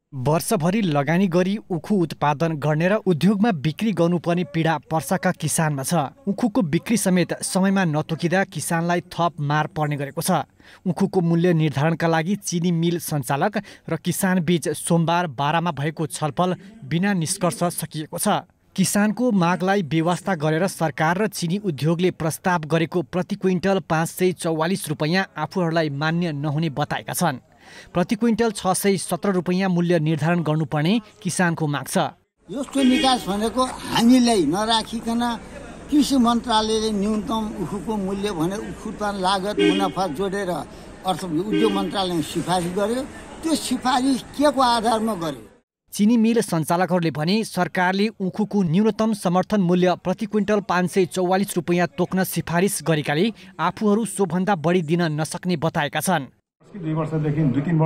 वर्षभरि लगानी गरी उखु उत्पादन गर्ने र उद्योगमा बिक्री गर्नुपर्ने पीडा पर्साका किसानमा छ। उखुको बिक्री समेत समयमा नतोकिँदा किसानलाई थप मार पर्ने गरेको छ। उखुको मूल्य निर्धारणका लागि चिनी मिल सञ्चालक र किसान बीच सोमबार बारामा भएको छलफल बिना निष्कर्ष सकिएको छ। किसानको मागलाई बेवास्ता गरेर सरकार र चिनी उद्योगले प्रस्ताव गरेको प्रति क्विन्टल 544 रुपैयाँ आफूहरूलाई मान्य नहुने बताएका छन्। प्रति क्विन्टल 617 रुपैयाँ मूल्य निर्धारण गर्नुपर्ने किसानको माग छ। यसको निकास भनेको हामीलाई नराखिकन कृषि मन्त्रालयले न्यूनतम उखुको मूल्य भने उखु उत्पादन लागत मुनाफा जोडेर अर्थ उद्योग मन्त्रालयले सिफारिस गर्यो। त्यो सिफारिस के को आधारमा गर्यो? चिनी मिल सञ्चालकहरूले भने सरकारले उखुको न्यूनतम समर्थन मूल्य प्रति क्विन्टल 544 रुपैयाँ तोक्न सिफारिस गरेकाले आफूहरू सोभन्दा बढी दिन नसक्ने बताएका छन्। 2 वर्षदेखि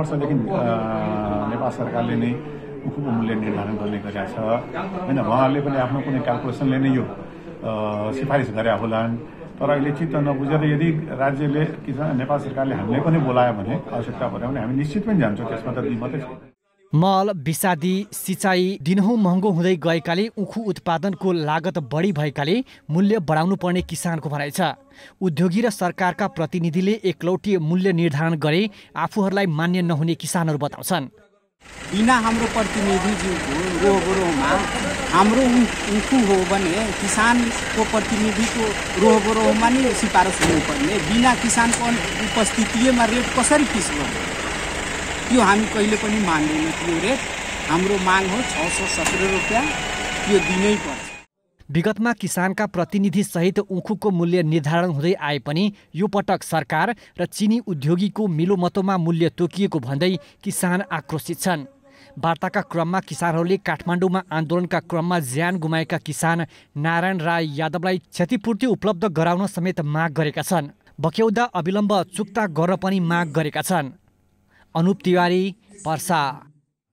नेपाल सरकारले नै उखुको मूल्य निर्धारण गर्ने गरेका छ हैन। उहाँहरूले पनि आफ्नो कुनै क्याल्कुलेसनले नै यो सिफारिस गरे होलान्। तर अहिले चित्त नबुझेर यदि राज्यले नेपाल सरकारले हामीले पनि बोलायो भने आवश्यकता पर्यो भने हामी निश्चित पनि जान्छौँ। त्यसमा त दुई मात्रै छ। मल विषादी सिँचाइ दिनहुँ महँगो हुँदै गएकाले उखु उत्पादनको लागत बढी भएकाले मूल्य बढाउनु पर्ने किसानको भनाइ छ। उद्योगी र सरकारका प्रतिनिधिले एकलौटी मूल्य निर्धारण गरे आफूहरूलाई मान्य नहुने किसानहरू बताउँछन्। बिना हाम्रो प्रतिनिधिज्यूको रोहगोरोमा हाम्रो उखु हो भने किसानको प्रतिनिधिको रोहगोरोमा नै सिफारिस हुनुपर्ने। बिना किसानको उपस्थितिमा रेट कसरी फिक्स गर्ने? त्यो हामी कहिले पनि मान्दैनौँ। त्यो रेट हाम्रो माग हो 617 रुपैयाँ, त्यो दिनै पर्छ। विगतमा किसानका प्रतिनिधि सहित उखुको मूल्य निर्धारण हुँदै आए पनि यो पटक सरकार र चिनी उद्योगीको मिलोमतोमा मूल्य तोकिएको भन्दै किसान आक्रोशित छन्। वार्ताका क्रममा किसानहरूले काठमाडौँमा आन्दोलनका क्रममा ज्यान गुमाएका किसान नारायण राय यादवलाई क्षतिपूर्ति उपलब्ध गराउन समेत माग गरेका छन्। बक्यौदा अविलम्ब चुक्ता गर्न पनि माग गरेका छन्। अनुप तिवारी, पर्सा।